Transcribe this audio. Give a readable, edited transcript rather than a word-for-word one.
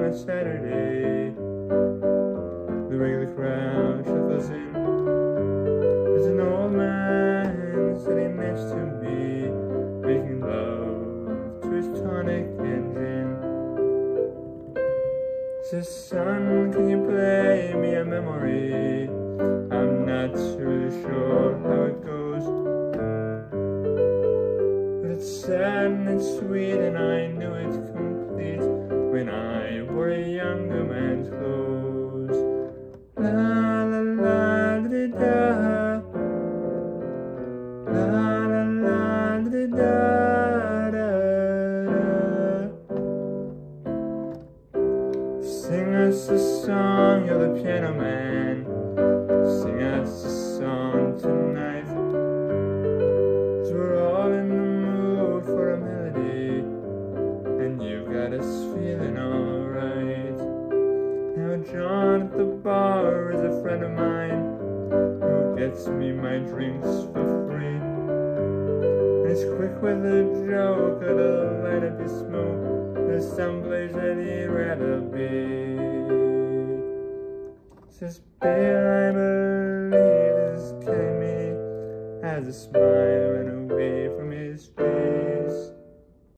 on Saturday. The regular crowd shuffles in. There's an old man sitting next to me, making love to his tonic and gin. Says, son, can you play me a memory? I'm not really sure how it goes, but it's sad and it's sweet, and I knew it complete when I wore a younger man's clothes. La la la da da, la la la da da da. Sing us a song, you're the piano man. Sing us a song tonight, 'cause we're all in the mood for a melody, and you've got us feeling alright. Now John at the bar is a friend of mine who gets me my drinks for free, and he's quick with a joke or to light up his smoke. There's someplace that he'd rather be. Says, babe, I believe this killing me, as a smile ran away from